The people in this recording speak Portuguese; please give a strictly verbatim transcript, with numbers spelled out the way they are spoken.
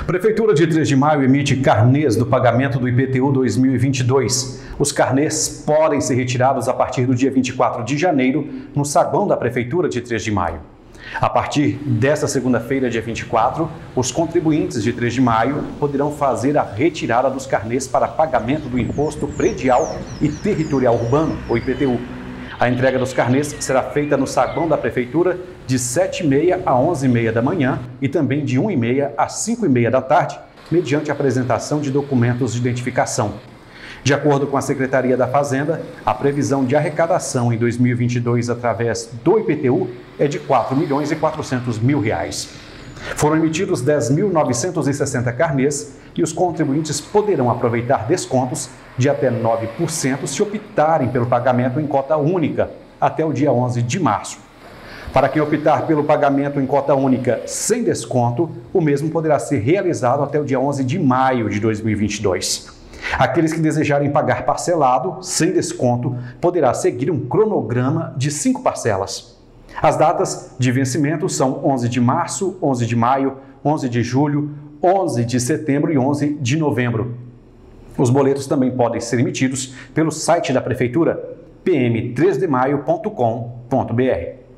Prefeitura de três de Maio emite carnês do pagamento do I P T U dois mil e vinte e dois. Os carnês podem ser retirados a partir do dia vinte e quatro de janeiro no saguão da Prefeitura de três de Maio. A partir desta segunda-feira, dia vinte e quatro, os contribuintes de três de Maio poderão fazer a retirada dos carnês para pagamento do Imposto Predial e Territorial Urbano, ou I P T U. A entrega dos carnês será feita no saguão da Prefeitura de sete e meia a onze e meia da manhã e também de uma e meia a cinco e meia da tarde, mediante a apresentação de documentos de identificação. De acordo com a Secretaria da Fazenda, a previsão de arrecadação em dois mil e vinte e dois através do I P T U é de quatro milhões e quatrocentos mil reais. Foram emitidos dez mil novecentos e sessenta carnês e os contribuintes poderão aproveitar descontos de até nove por cento se optarem pelo pagamento em cota única até o dia onze de março. Para quem optar pelo pagamento em cota única sem desconto, o mesmo poderá ser realizado até o dia onze de maio de dois mil e vinte e dois. Aqueles que desejarem pagar parcelado, sem desconto, poderá seguir um cronograma de cinco parcelas. As datas de vencimento são onze de março, onze de maio, onze de julho, onze de setembro e onze de novembro. Os boletos também podem ser emitidos pelo site da Prefeitura, p m três de maio ponto com ponto b r.